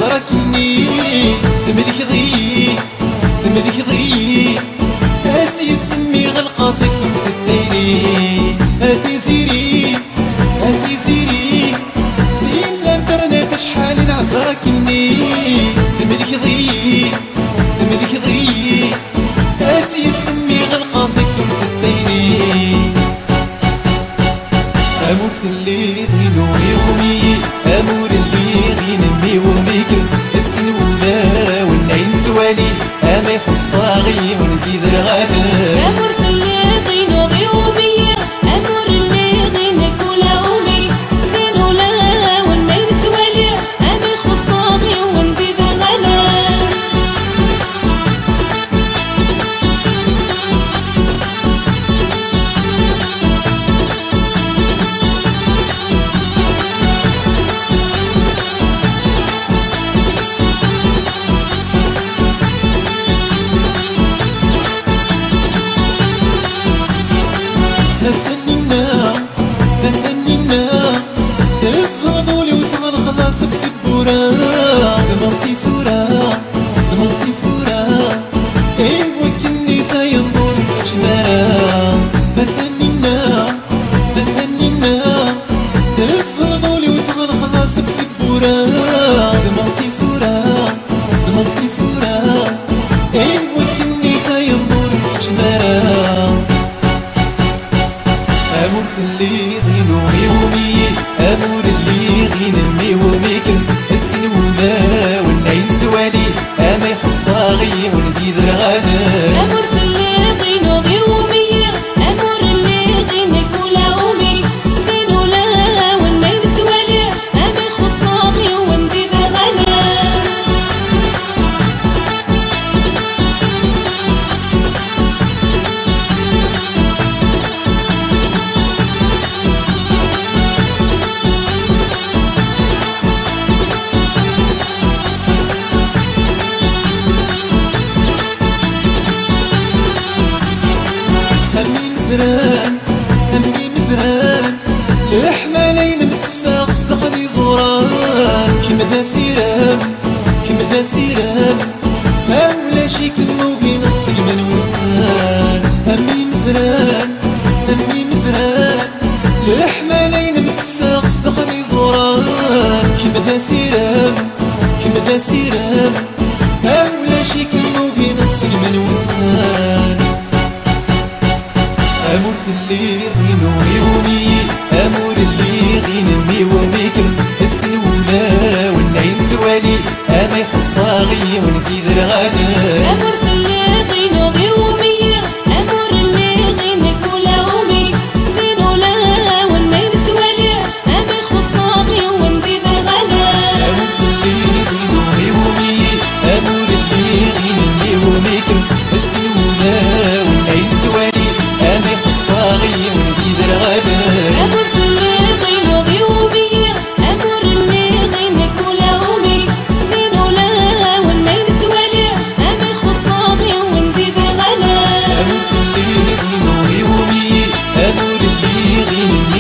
عذركني ملك ضي اسي سمي غلقة فيك في الديري هاتي زيري سين الانترنت شحال عذركني ملك ضي اسي سمي غلقة فيك في الديري امور اللي غينو يومي امور اللي غينمي وميك السنولة والنعين توالي اما يخصاغي ونديد الغابة امور اللي غينو يومي امور اللي غينك ولا امي السنولة والنعين توالي اما يخصاغي ونديد الغابة تفنينا تسغضولي وثمر خلاص بثبورا دمرتي صورة ايوا كني ثايض ظهور في جمارة تفنينا تسغضولي وثمر خلاص بثبورا دمرتي صورة ايوا كني ثايض ظهور في جمارة امور اللي غينو يومي امور اللي غينمي وميكل السنولة والنعين توالي اما يخصاغي ونديد الغابة امور اللي غينو يومي امور اللي غينك ولا امي السنولة والنعين توالي اما يخصاغي ونديد الغابة همي مزران الحمالين متساق صدقني زوران كيما دا سيرام اولا شي كموقين تصق من وسان همي مزران الحمالين متساق صدقني زوران كيما دا سيرام اولا شي كموقين تصق من وسان امور اللي غينو يومي امور اللي غينمي وميكل السنولة والنعين توالي اما يخصاغي ونديد الغابة امور اللي غينو يومي امور اللي غينك ولا امي السنولة والنعين توالي اما يخصاغي ونديد الغابة امور اللي غينو يومي امور اللي غينمي وميكل السنولة والنعين توالي اما يخصاغي ونديد الغابة امور اللي غينو يومي امور اللي غينك ولا امي السنولة والنعين توالي اما يخصاغي ونديد الغابة امور اللي غينو يومي امور اللي غينمي